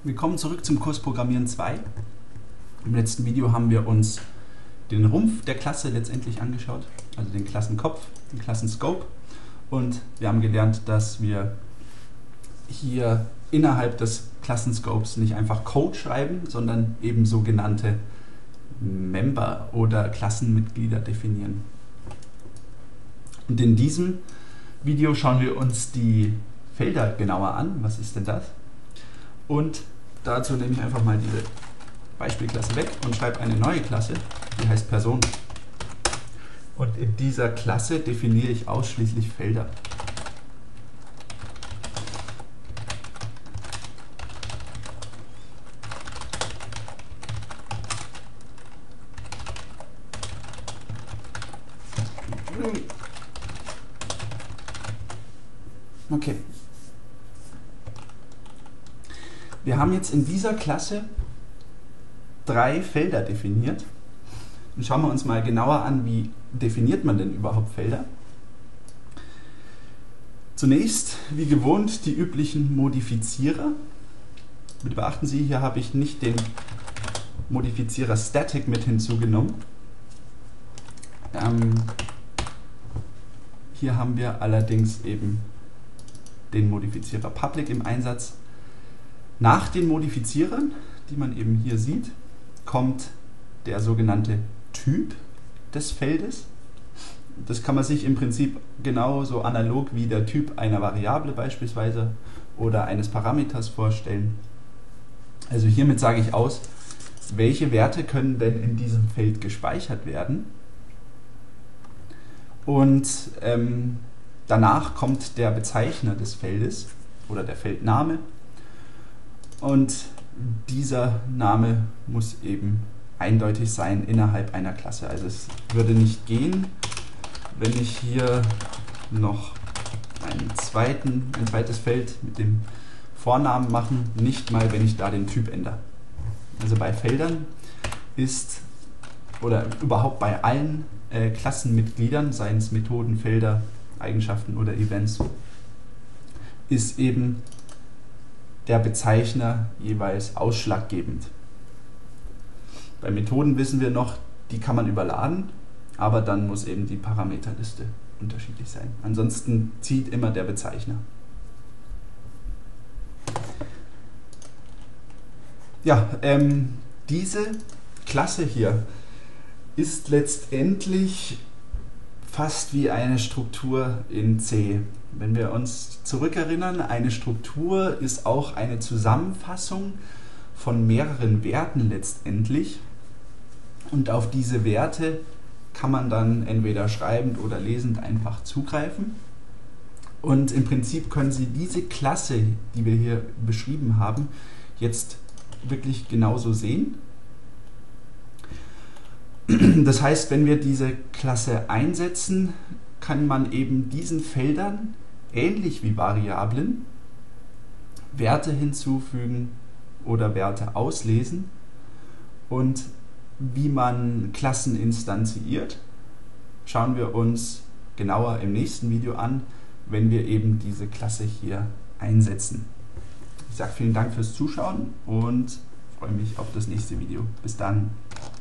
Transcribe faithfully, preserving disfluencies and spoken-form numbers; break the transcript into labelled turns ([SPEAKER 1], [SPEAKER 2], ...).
[SPEAKER 1] Willkommen zurück zum Kurs Programmieren zwei. Im letzten Video haben wir uns den Rumpf der Klasse letztendlich angeschaut, also den Klassenkopf, den Klassenscope, und wir haben gelernt, dass wir hier innerhalb des Klassenscopes nicht einfach Code schreiben, sondern eben sogenannte Member oder Klassenmitglieder definieren. Und in diesem Video schauen wir uns die Felder genauer an. Was ist denn das? Und dazu nehme ich einfach mal diese Beispielklasse weg und schreibe eine neue Klasse, die heißt Person. Und in dieser Klasse definiere ich ausschließlich Felder. Okay. Wir haben jetzt in dieser Klasse drei Felder definiert. Und schauen wir uns mal genauer an, wie definiert man denn überhaupt Felder. Zunächst, wie gewohnt, die üblichen Modifizierer. Bitte beachten Sie, hier habe ich nicht den Modifizierer Static mit hinzugenommen. Ähm, hier haben wir allerdings eben den Modifizierer Public im Einsatz. Nach den Modifizierern, die man eben hier sieht, kommt der sogenannte Typ des Feldes. Das kann man sich im Prinzip genauso analog wie der Typ einer Variable beispielsweise oder eines Parameters vorstellen. Also hiermit sage ich aus, welche Werte können denn in diesem Feld gespeichert werden. Und ähm, danach kommt der Bezeichner des Feldes oder der Feldname. Und dieser Name muss eben eindeutig sein innerhalb einer Klasse. Also es würde nicht gehen, wenn ich hier noch einen zweiten, ein zweites Feld mit dem Vornamen machen, nicht mal, wenn ich da den Typ ändere. Also bei Feldern ist, oder überhaupt bei allen äh, Klassenmitgliedern, seien es Methoden, Felder, Eigenschaften oder Events, ist eben der Bezeichner jeweils ausschlaggebend. Bei Methoden wissen wir noch, die kann man überladen, aber dann muss eben die Parameterliste unterschiedlich sein. Ansonsten zieht immer der Bezeichner. Ja, ähm, diese Klasse hier ist letztendlich fast wie eine Struktur in C. Wenn wir uns zurückerinnern, eine Struktur ist auch eine Zusammenfassung von mehreren Werten letztendlich. Und auf diese Werte kann man dann entweder schreibend oder lesend einfach zugreifen. Und im Prinzip können Sie diese Klasse, die wir hier beschrieben haben, jetzt wirklich genauso sehen. Das heißt, wenn wir diese Klasse einsetzen, kann man eben diesen Feldern, ähnlich wie Variablen, Werte hinzufügen oder Werte auslesen. Und wie man Klassen instanziert, schauen wir uns genauer im nächsten Video an, wenn wir eben diese Klasse hier einsetzen. Ich sage vielen Dank fürs Zuschauen und freue mich auf das nächste Video. Bis dann.